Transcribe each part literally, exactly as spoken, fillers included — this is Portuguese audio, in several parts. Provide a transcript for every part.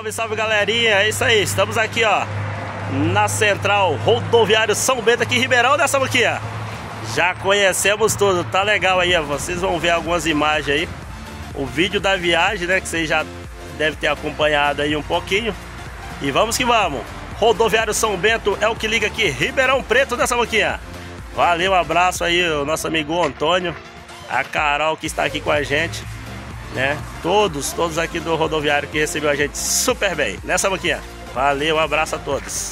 Salve, salve, galerinha, é isso aí, estamos aqui, ó, na Central Rodoviário São Bento, aqui em Ribeirão, né, Samuquinha? Já conhecemos tudo, tá legal aí, ó, vocês vão ver algumas imagens aí, o vídeo da viagem, né, que vocês já devem ter acompanhado aí um pouquinho. E vamos que vamos, Rodoviário São Bento é o que liga aqui, Ribeirão Preto, né, Samuquinha? Valeu, um abraço aí, o nosso amigo Antônio, a Carol que está aqui com a gente, né? Todos, todos aqui do rodoviário que recebeu a gente super bem, né, Samuquinha? Valeu, um abraço a todos.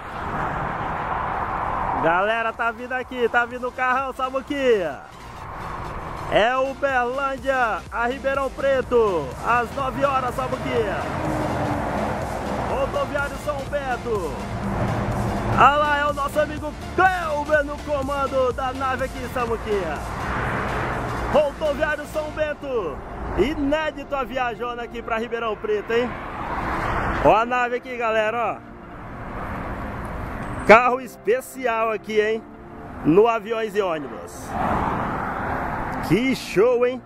Galera, tá vindo aqui, tá vindo o carrão, Samuquinha. É Uberlândia a Ribeirão Preto, às nove horas, Samuquinha. Rodoviário São Bento. Ah lá, é o nosso amigo Cleuber no comando da nave aqui, Samuquinha. Rodoviário São Bento. Inédito a viajona aqui pra Ribeirão Preto, hein? Ó a nave aqui, galera, ó. Carro especial aqui, hein? No Aviões e Ônibus. Que show, hein?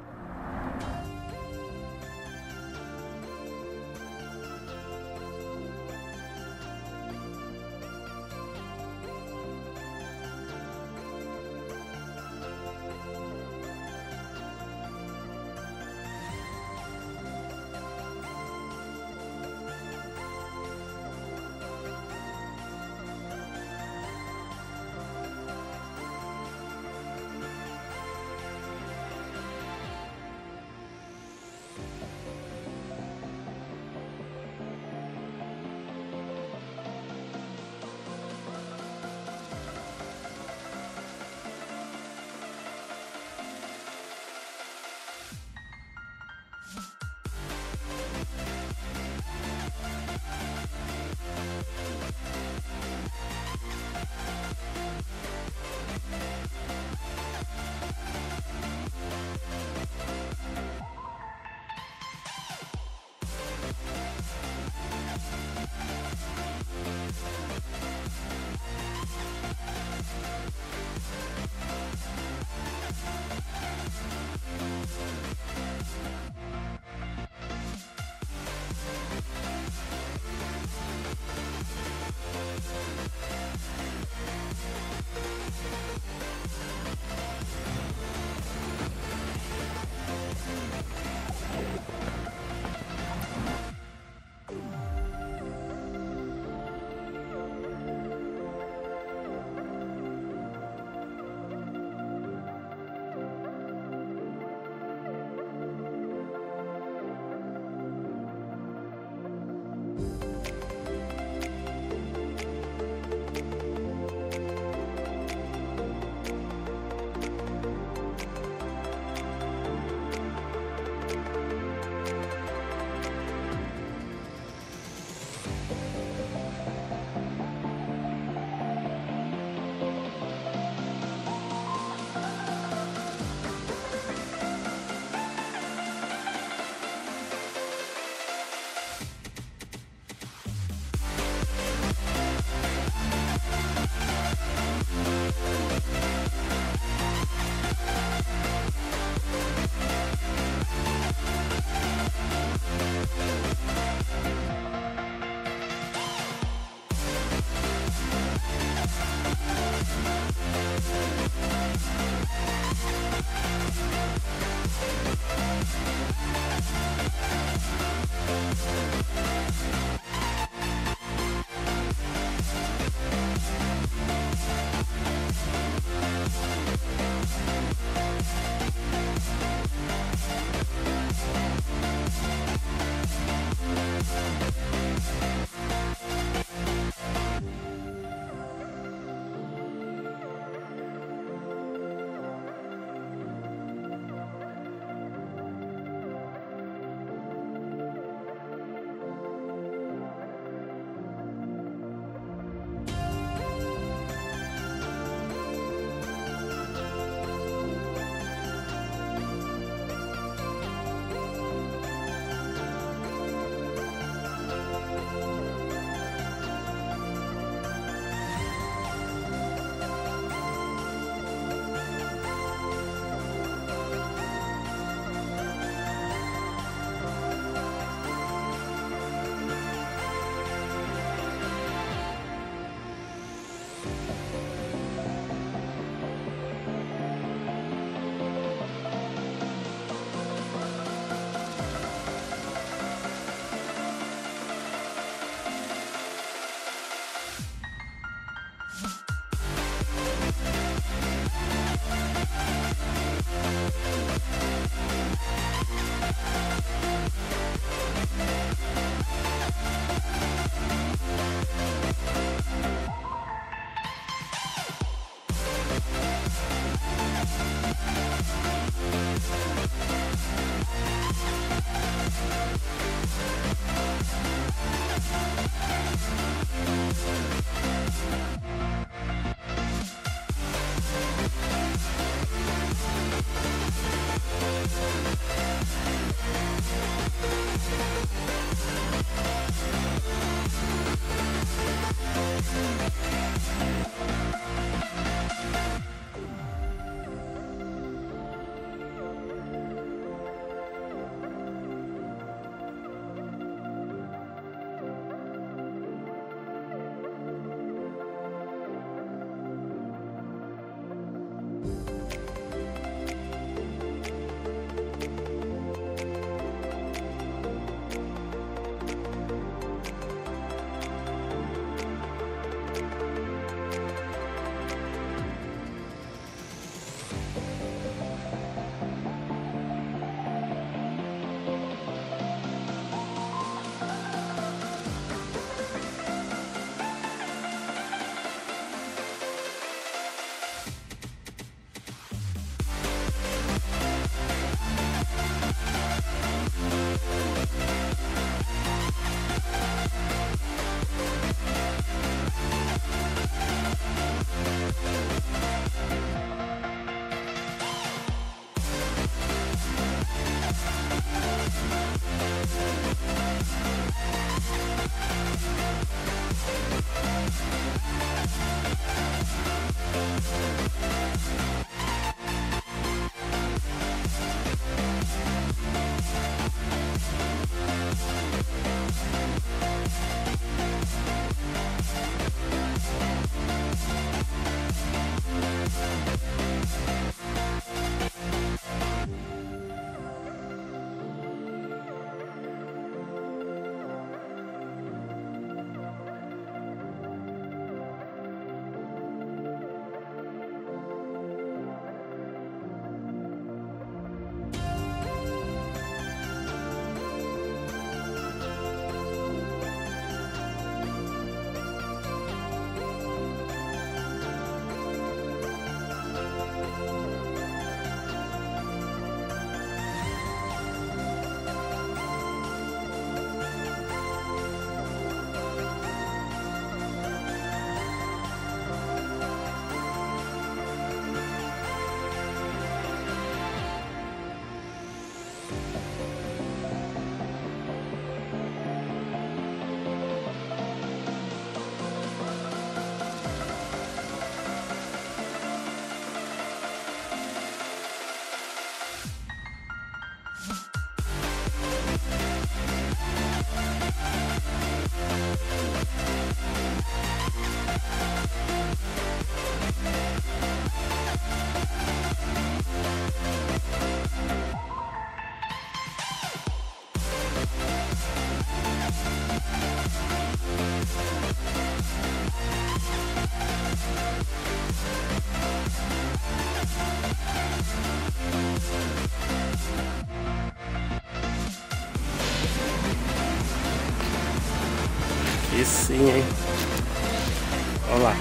Aí sim, hein? Vamos lá.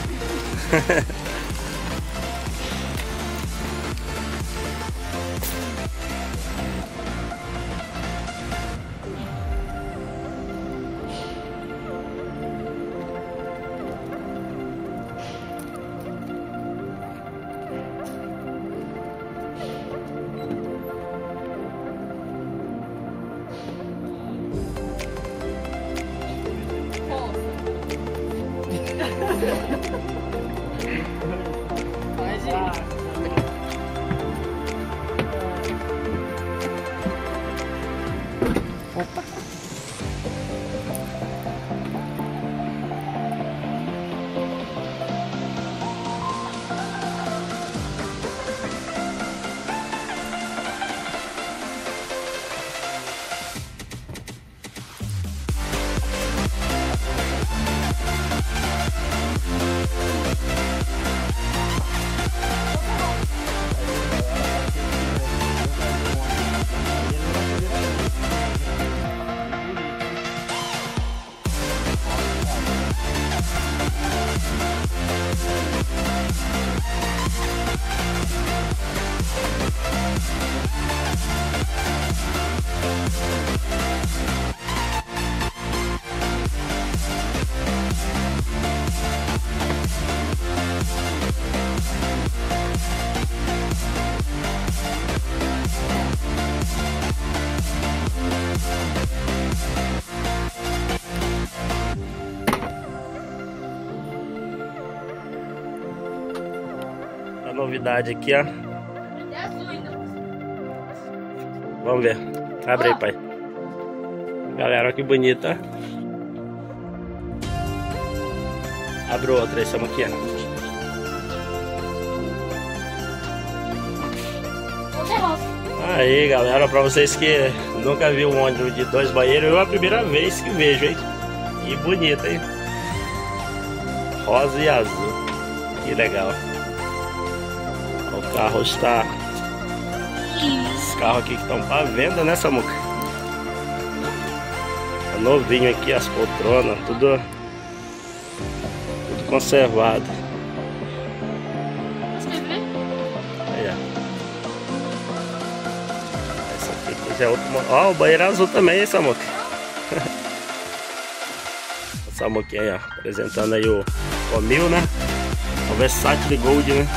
A novidade aqui, ó. Vamos ver. Abre aí, pai. Galera, olha que bonita. Abre outra aí, essa aqui, ó. Aí, galera, pra vocês que nunca viram um ônibus de dois banheiros, é a primeira vez que vejo, hein? E bonita, hein? Rosa e azul. Que legal. O carro está... Os carros aqui que estão para venda, né, Samuca? Tá novinho aqui, as poltronas, tudo... Tudo conservado. Aí, ó. Essa aqui já é outro... Ó, oh, o banheiro azul também, hein, Samuca? O Samuquinha aí, ó, apresentando aí o Comil, né? O Versace Gold, né?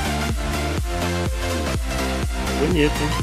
Bonito, hein?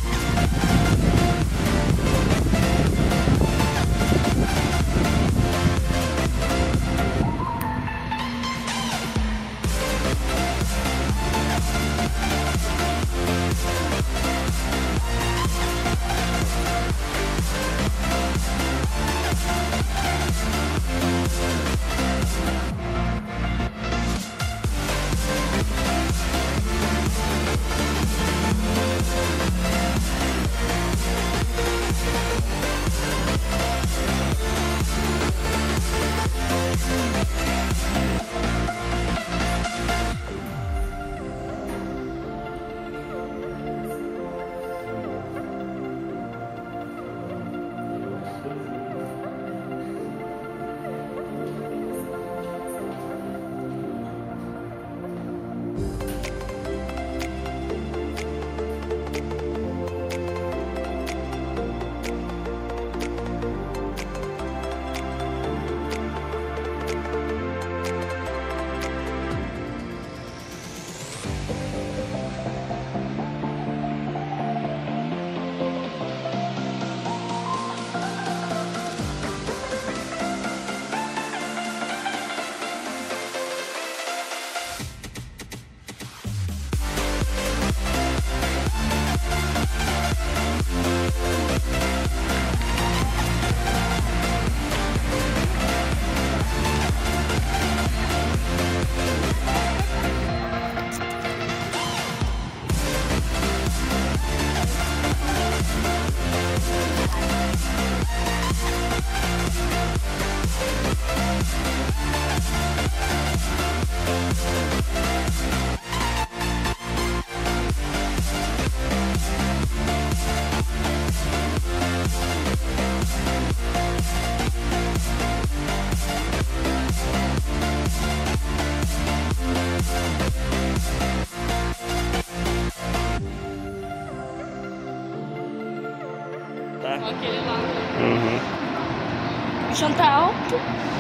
Só aquele lá. Uhum. O chão tá alto.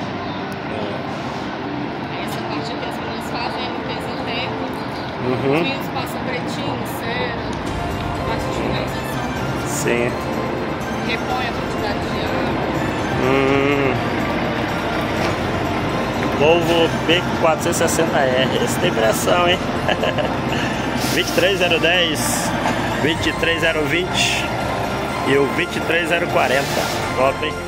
É. Essa parte aqui as meninas fazem a limpeza interna. Uhum. Os meninos passam pretinho, cera, parte de finalização. Sim. Repõe a quantidade de água. Hum. Volvo B quatrocentos e sessenta R. Esse tem pressão, hein? vinte e três zero dez, vinte e três zero vinte e o vinte e três zero quarenta. Top, hein?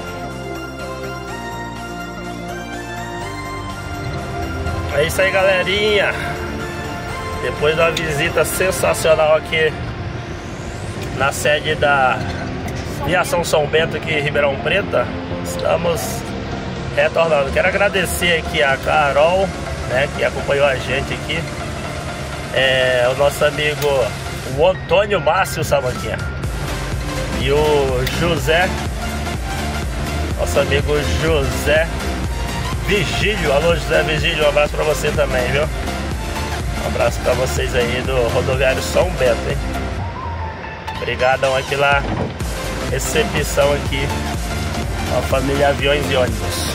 É isso aí, galerinha. Depois de uma visita sensacional aqui na sede da Viação São Bento aqui em Ribeirão Preto, estamos retornando. Quero agradecer aqui a Carol, né, que acompanhou a gente aqui, é, o nosso amigo o Antônio Márcio Samanquinha e o José, nosso amigo José Vigílio. Alô, José Vigílio, um abraço pra você também, viu? Um abraço pra vocês aí do Rodoviário São Bento, hein? Obrigadão aqui lá, recepção aqui, a família Aviões e Ônibus.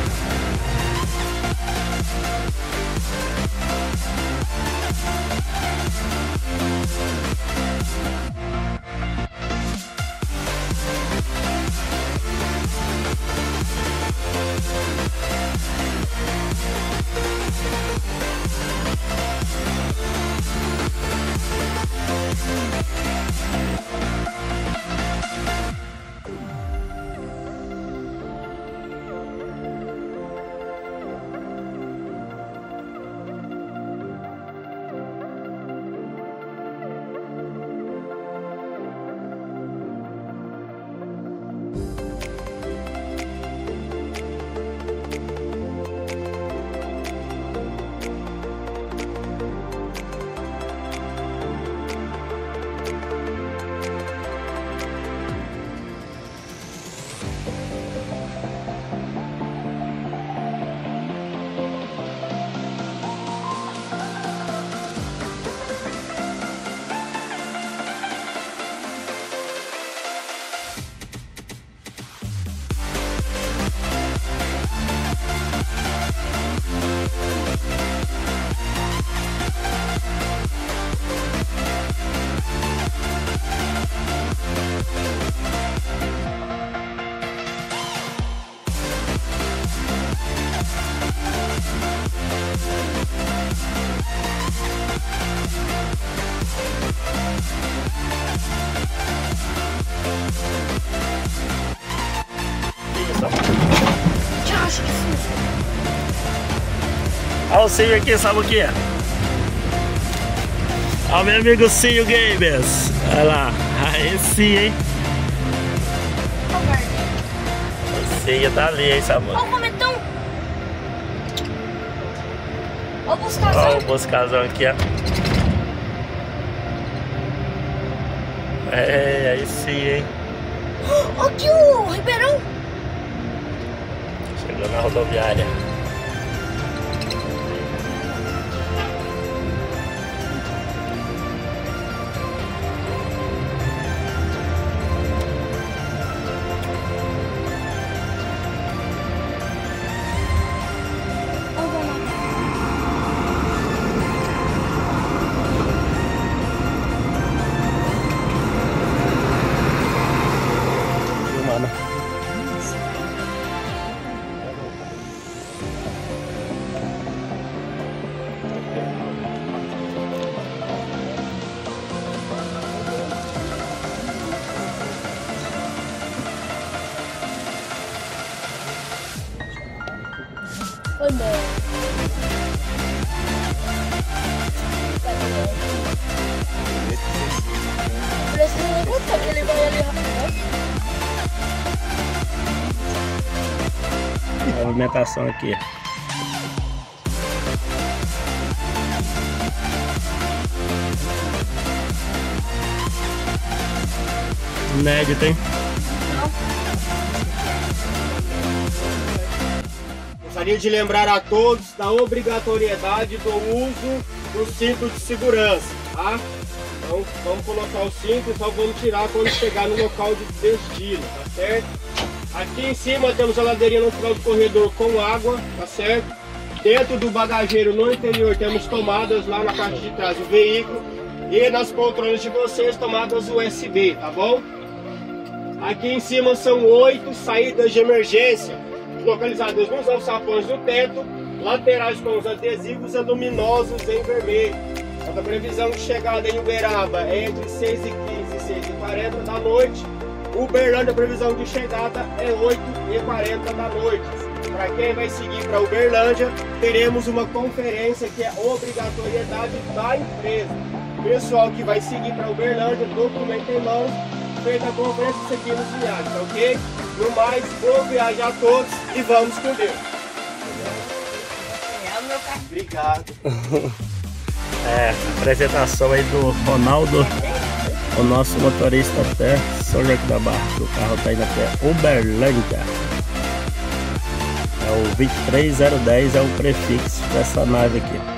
Olha o Cio aqui, sabe o que é? Olha o meu amigo Cio Gamers. Olha lá, aí sim, hein? O Cio tá ali, hein, sabe? Olha o cometão. Olha o buscazão. Olha o buscazão aqui, ó. É, aí sim, hein? Olha aqui o Ribeirão. Chegou na rodoviária. Foi bom. Precisa nem contar que ele vai ali rapidão. Movimentação aqui. Inédito, hein? Gostaria de lembrar a todos da obrigatoriedade do uso do cinto de segurança, tá? Então vamos colocar o cinto e só vamos tirar quando chegar no local de destino, tá certo? Aqui em cima temos a ladeirinha no final do corredor com água, tá certo? Dentro do bagageiro no interior temos tomadas lá na parte de trás do veículo. E nas poltronas de vocês tomadas U S B, tá bom? Aqui em cima são oito saídas de emergência, localizadas nos alçapões do teto, laterais com os adesivos luminosos em vermelho. A previsão de chegada em Uberaba é entre seis e quinze e seis e quarenta da noite. Uberlândia, a previsão de chegada é oito e quarenta da noite. Para quem vai seguir para Uberlândia, teremos uma conferência que é obrigatoriedade da empresa. Pessoal que vai seguir para Uberlândia, documento em mãos, feita a conferência, seguimos viagem, tá ok? No mais, boa viagem a todos e vamos com Deus. Obrigado. É, apresentação aí do Ronaldo, o nosso motorista até São João da Barra. O carro tá indo até Uberlândia. É o vinte e três zero dez, é o prefixo dessa nave aqui.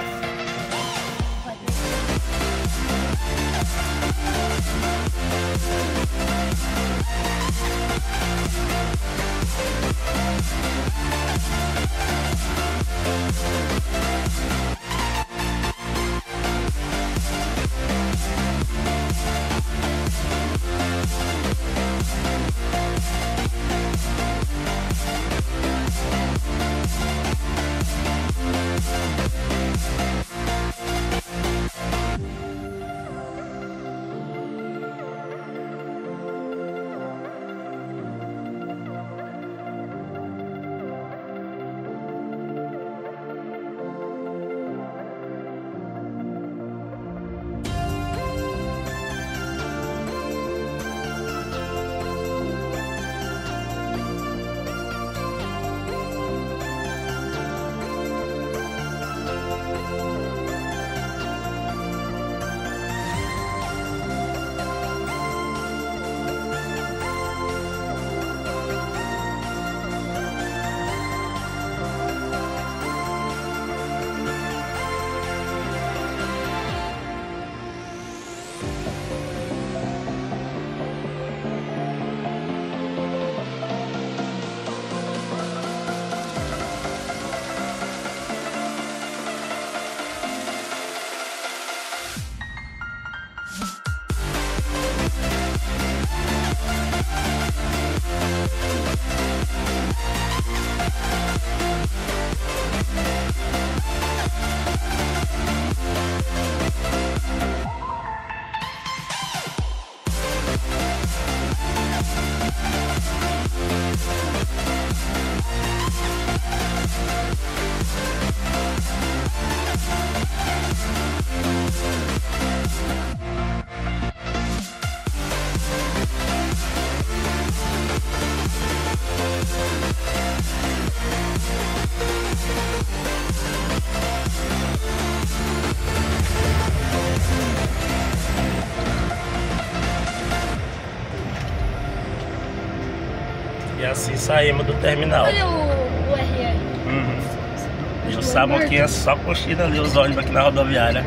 E assim saímos do terminal. Olha o, o R R. Uhum. E o Samuquinha só curtindo ali os ônibus aqui na rodoviária.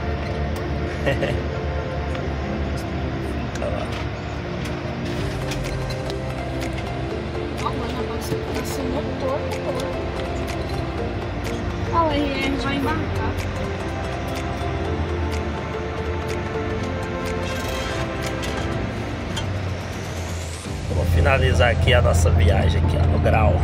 Fica lá. Ó, mano, agora você esse motor todo. Ó, o R R vai embarcar. Vamos finalizar aqui a nossa viagem aqui, ó, no grau.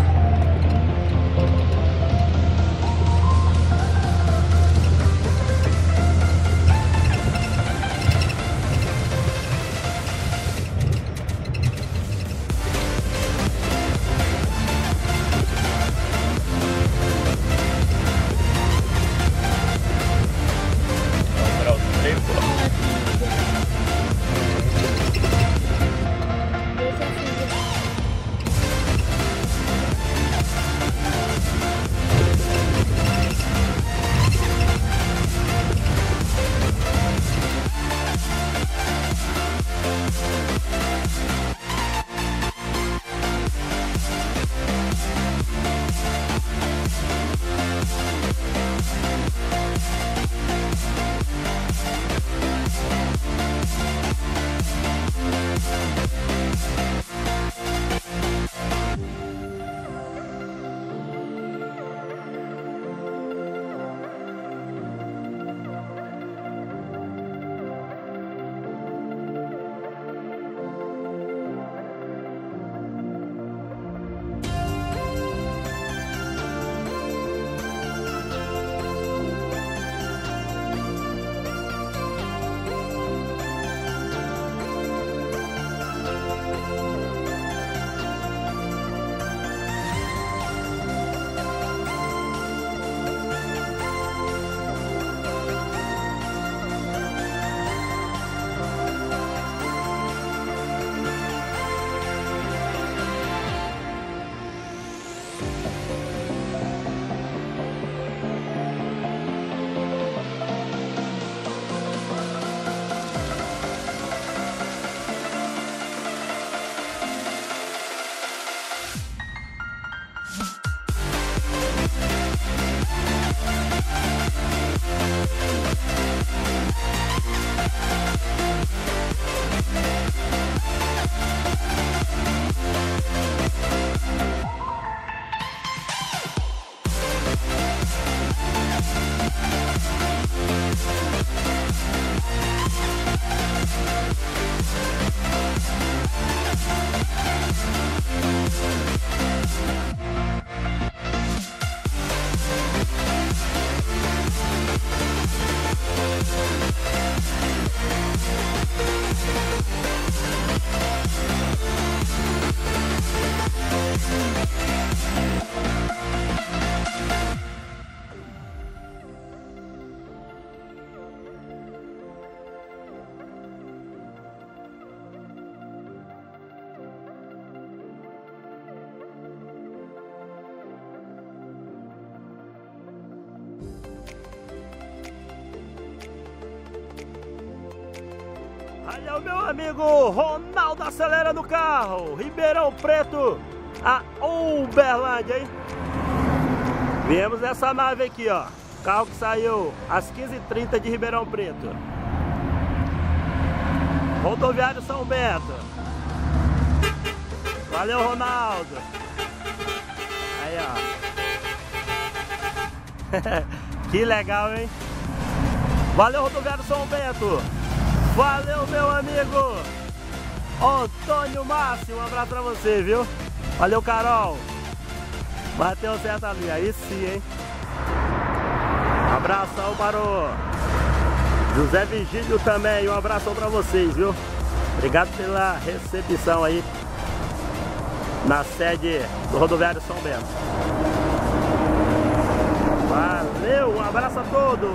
Olha o meu amigo Ronaldo acelerando o carro, Ribeirão Preto a Uberlândia, hein? Viemos nessa nave aqui, ó. Carro que saiu às quinze e trinta de Ribeirão Preto. Rodoviário São Bento. Valeu, Ronaldo. Aí, ó. Que legal, hein? Valeu, Rodoviário São Bento. Valeu, meu amigo Antônio Márcio, um abraço pra você, viu? Valeu, Carol. Bateu certo ali, aí sim, hein? Um abração para o José Vigílio também, um abração pra vocês, viu? Obrigado pela recepção aí na sede do Rodoviário São Bento. Valeu, um abraço a todos.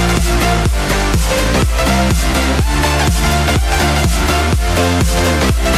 We'll be right back.